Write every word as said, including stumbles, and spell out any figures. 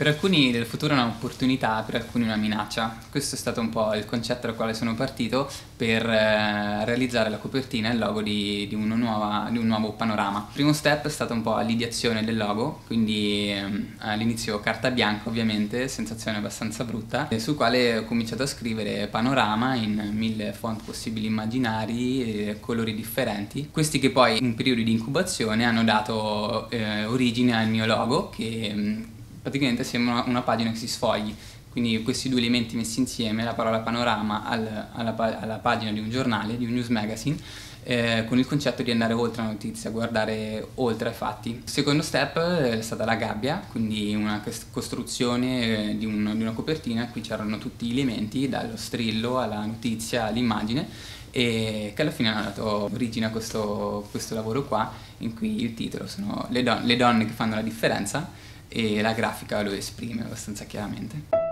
Per alcuni il futuro è un'opportunità, per alcuni una minaccia. Questo è stato un po' il concetto dal quale sono partito per eh, realizzare la copertina e il logo di, di, uno nuova, di un nuovo panorama. Il primo step è stato un po' l'ideazione del logo, quindi ehm, all'inizio carta bianca ovviamente, sensazione abbastanza brutta, sul quale ho cominciato a scrivere panorama in mille font possibili immaginari, e colori differenti. Questi che poi in periodo di incubazione hanno dato eh, origine al mio logo, che praticamente sembra una pagina che si sfogli, quindi questi due elementi messi insieme, la parola panorama al, alla, alla pagina di un giornale, di un news magazine, eh, con il concetto di andare oltre la notizia, guardare oltre ai fatti. Il secondo step è stata la gabbia, quindi una costruzione eh, di, un, di una copertina. Qui c'erano tutti gli elementi, dallo strillo alla notizia all'immagine, e che alla fine hanno dato origine a questo, questo lavoro qua, in cui il titolo sono le, don le donne che fanno la differenza, e la grafica lo esprime abbastanza chiaramente.